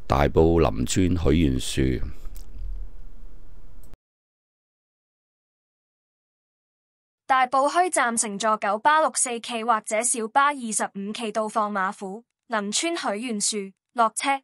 大埔林村許願樹。 大埔墟站乘坐九巴64期或者小巴25期到訪馬府林村許願樹，落車。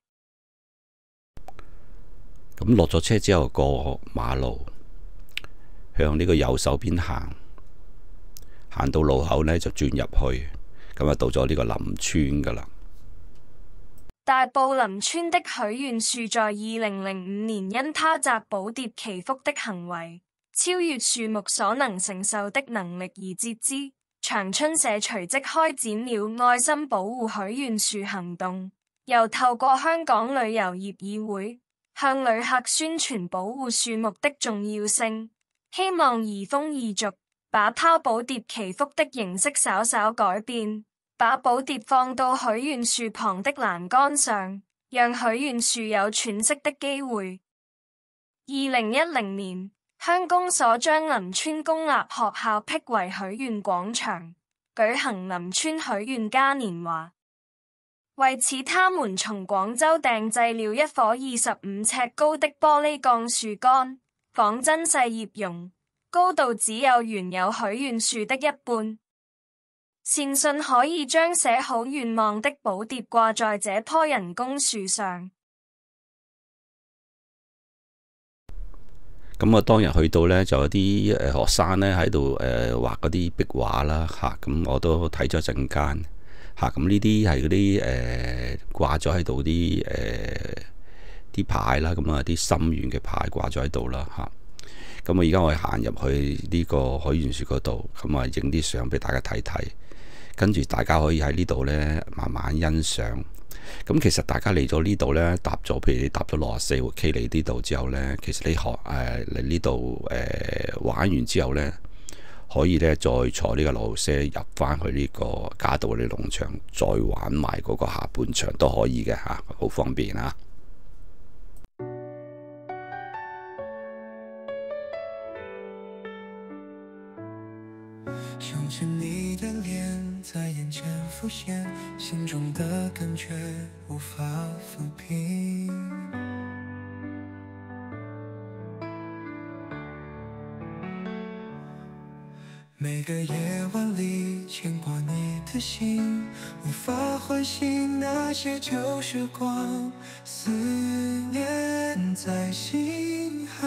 咁落咗車之後過馬路，向呢個右手邊行，行到路口呢就轉入去，咁啊到咗呢個林村噶啦。 大埔林村的許願樹在2005年因他摘寶牒祈福的行為超越樹木所能承受的能力而截肢。長春社隨即開展了愛心保護許願樹行動，又透過香港旅遊業議會向旅客宣傳保護樹木的重要性，希望移風易俗，把拋寶牒祈福的形式稍稍改變，把寶牒放到許願樹旁的欄杆上，讓許願樹有喘息的機會。2010年，鄉公所將林村公立學校闢為許願廣場，舉行林村許願嘉年華。為此，他們從廣州訂製了一棵25尺高的玻璃鋼樹幹，仿真細葉榕，高度只有原有許願樹的一半。善信可以將寫好願望的寶牒掛在這棵人工樹上。 咁啊，當日去到呢，就有啲學生呢喺度畫嗰啲壁畫啦嚇，咁我都睇咗陣間嚇。咁呢啲係嗰啲掛咗喺度啲牌啦，咁啊啲心願嘅牌掛咗喺度啦嚇。咁啊，而家我行入去呢個許願樹嗰度，咁啊影啲相俾大家睇睇，跟住大家可以喺呢度呢慢慢欣賞。咁其實大家嚟咗呢度呢，譬如你搭咗64號 K 嚟呢度之後呢，其實你嚟呢度玩完之後呢，可以呢再坐呢個路車入翻去呢個嘉道理農場，再玩埋嗰個下半場都可以嘅嚇，好方便啊！ 想起你的臉在眼前浮現，心中的感覺無法撫平。每個夜晚裡牽掛你的心，無法喚醒那些舊時光，思念在心海。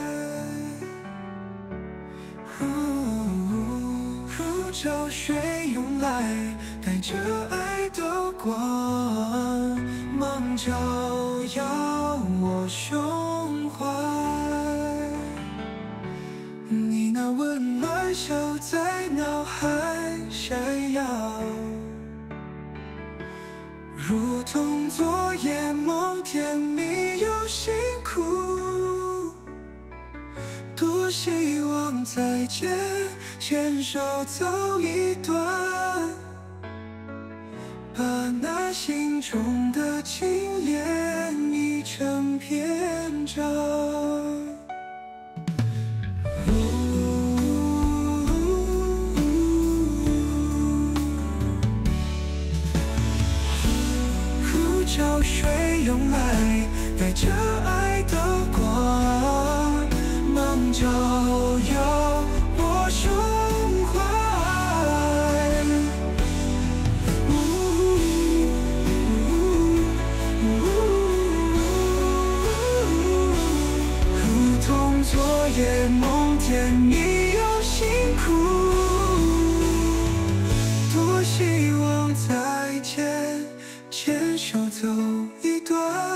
潮水湧來，帶着愛的光芒照耀我胸懷。你那溫暖笑在腦海閃耀，如同昨夜夢，甜蜜又辛苦。多希望再見，牽手走一段，把那心中的情念譯成篇章。潮水湧來，帶着愛的光芒照耀我胸懷。如同昨夜夢，甜蜜又辛苦。多希望再見，牽手走一段，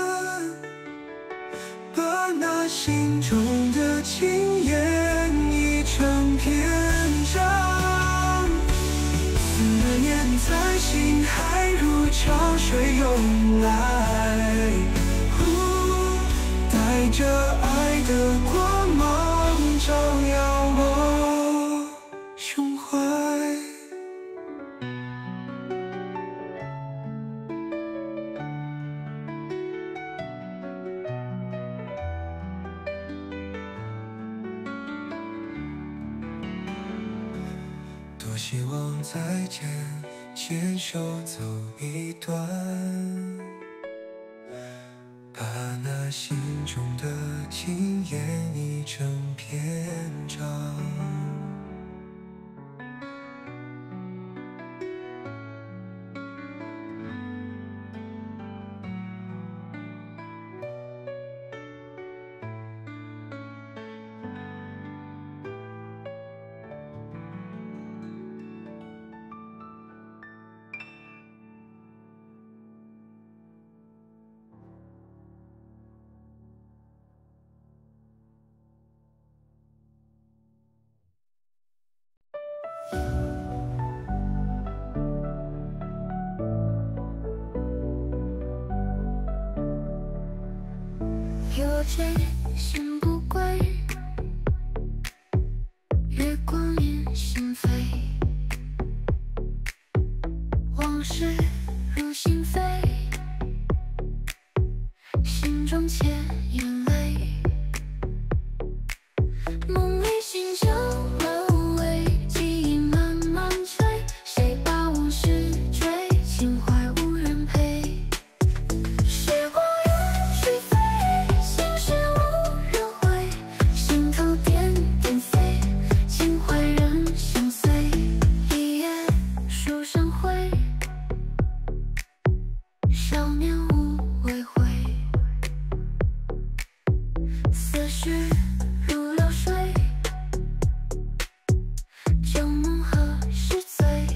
把那心中的情言譯成篇章。思念在心海，如潮水湧來，帶着愛的光芒照耀我胸懷。多希望再見，牽手走一段， 把那心中的情演绎成篇章。 有谁心不归，月光映心扉，往事如心飞，心中牵眼泪，梦里醒酒轮回，记忆慢慢追，谁把往事追，情怀无人陪。时光远去飞，心事无人回，心头点点飞，情怀仍相随。一夜书生辉，少年无畏悔，思绪如流水，旧梦何时醉？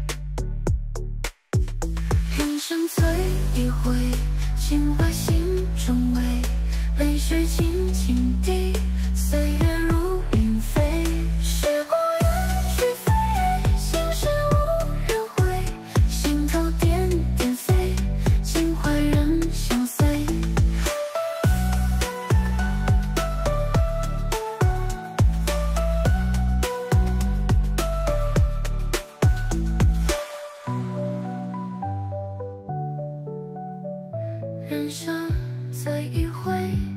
人生醉一回，情怀心中围，泪水静静滴，岁月如云飞。时光远去飞，心事无人回，心头点点飞，情怀仍相随。人生醉一回，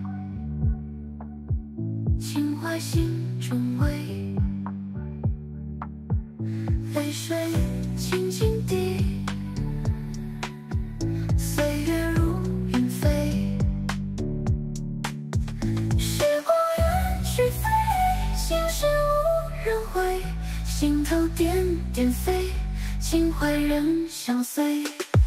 情怀心中围，泪水静静滴，岁月如云飞。时光远去飞，心事无人回，心头点点飞，情怀仍相随。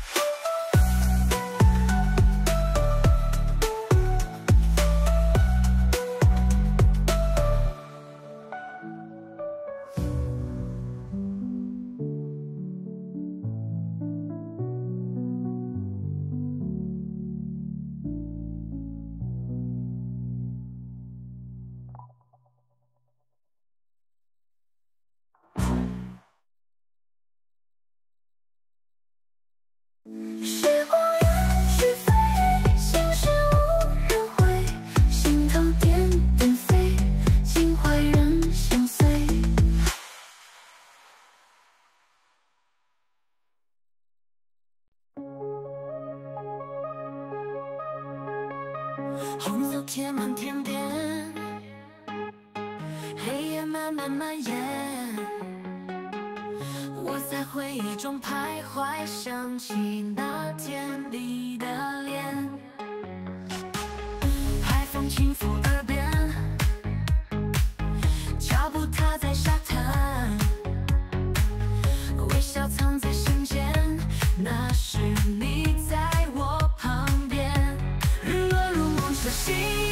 时光远去飞，心事无人回，心头点点飞，情怀仍相随。红色贴满天边，黑夜慢慢蔓延，我在回忆中徘徊，想起那天你的脸，海风轻拂耳边，脚步踏在沙滩，微笑藏在心间，那时你在我旁边，日落入梦初醒，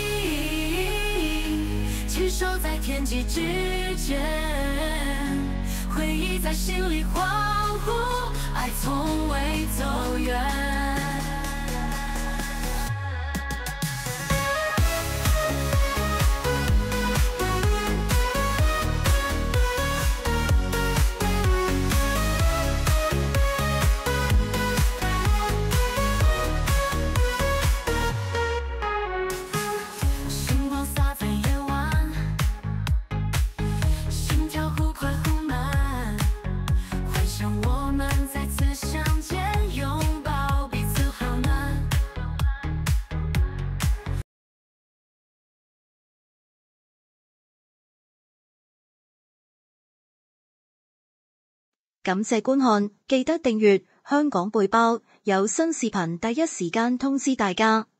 牵手在天际之间，回忆在心里恍惚，爱从未走远。星光洒在夜晚，心跳忽快忽慢，幻想我们再次相见，拥抱彼此好暖。 感謝觀看，記得訂閱香港背包，有新視頻第一時間通知大家。